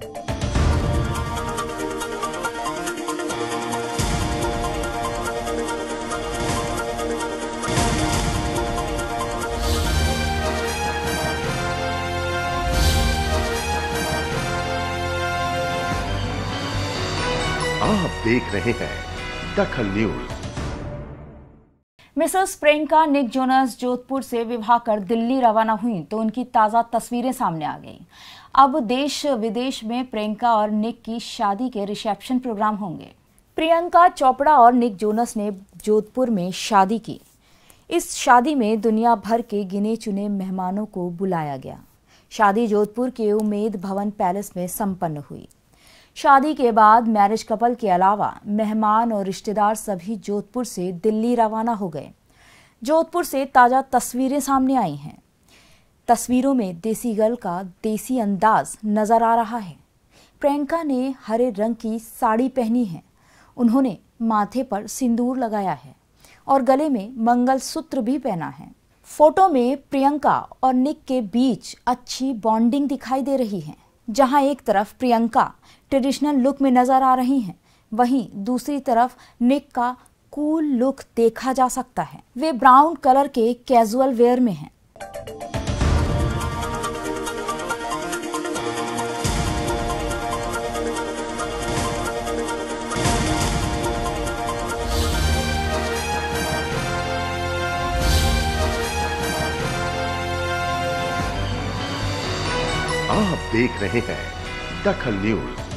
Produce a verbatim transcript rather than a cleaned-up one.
आप देख रहे हैं दखल news. Mrs Priyanka Nick Jonas Jodhpur से विवाह कर दिल्ली रवाना हुई तो उनकी ताजा तस्वीरें सामने आ गईं। अब देश विदेश में प्रियंका और निक की शादी के रिसेप्शन प्रोग्राम होंगे। प्रियंका चोपड़ा और निक जोनस ने जोधपुर में शादी की। इस शादी में दुनिया भर के गिने चुने मेहमानों को बुलाया गया। शादी जोधपुर के उम्मेद भवन पैलेस में संपन्न हुई। शादी के बाद मैरिज कपल के अलावा मेहमान और रिश्तेदार सभी जोधपुर से दिल्ली रवाना हो गए। जोधपुर से ताजा तस्वीरें सामने आई हैं। तस्वीरों में देसी गर्ल का देसी अंदाज नजर आ रहा है। प्रियंका ने हरे रंग की साड़ी पहनी है। उन्होंने माथे पर सिंदूर लगाया है और गले में मंगलसूत्र भी पहना है। फोटो में प्रियंका और निक के बीच अच्छी बॉन्डिंग दिखाई दे रही है। जहां एक तरफ प्रियंका ट्रेडिशनल लुक में नजर आ रही हैं, वहीं दूसरी तरफ निक का कूल लुक देखा जा सकता है। वे ब्राउन कलर के कैजुअल वेयर में हैं। आप देख रहे हैं दखल न्यूज।